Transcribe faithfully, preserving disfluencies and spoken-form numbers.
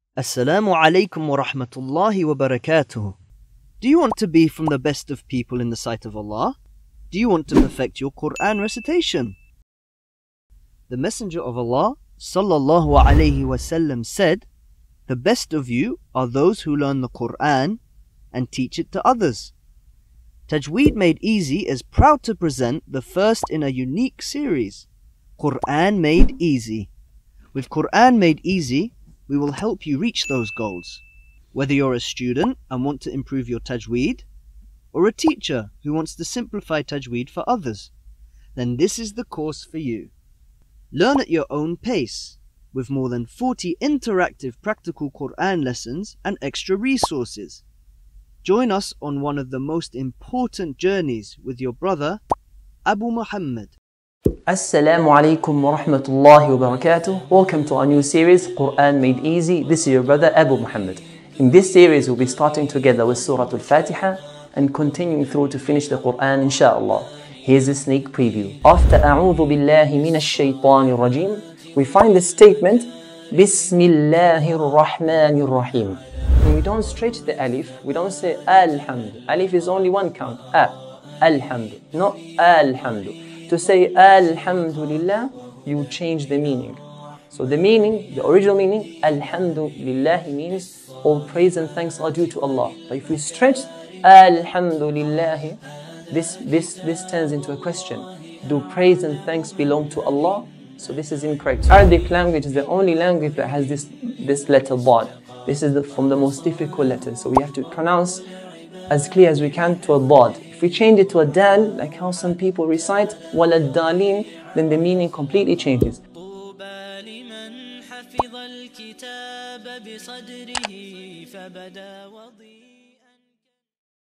Assalamu alaikum wa rahmatullahi wa barakatuh. Do you want to be from the best of people in the sight of Allah? Do you want to perfect your Qur'an recitation? The Messenger of Allah sallallahu alayhi wasallam said, "The best of you are those who learn the Qur'an and teach it to others." Tajweed Made Easy is proud to present the first in a unique series, Qur'an Made Easy. With Qur'an Made Easy, we will help you reach those goals. Whether you're a student and want to improve your Tajweed, or a teacher who wants to simplify Tajweed for others, then this is the course for you. Learn at your own pace, with more than forty interactive practical Qur'an lessons and extra resources. Join us on one of the most important journeys with your brother, Abu Muhammad. Assalamu alaikum wa rahmatullahi wa barakatuh. Welcome to our new series, Qur'an Made Easy. This is your brother Abu Muhammad. In this series, we'll be starting together with Surah Al-Fatiha and continuing through to finish the Qur'an, inshallah. Here's a sneak preview. After A'udhu billahi minash shaytanir rajim, we find the statement, Bismillahir Rahmanir Rahim. When we don't stretch the alif, we don't say Alhamd. Alif is only one count. A. Alhamd. Not Alhamd. To say Alhamdulillah, you change the meaning. So the meaning, the original meaning, Alhamdulillah means all praise and thanks are due to Allah. But if we stretch Alhamdulillah, this, this, this turns into a question. Do praise and thanks belong to Allah? So this is incorrect. Arabic language is the only language that has this, this letter Dad. This is the, from the most difficult letters. So we have to pronounce as clear as we can to a Dad. If we change it to a Dal, like how some people recite, وَلَا الدَّالِينَ, then the meaning completely changes. حفظ الكتاب بصدره فبدا وضيء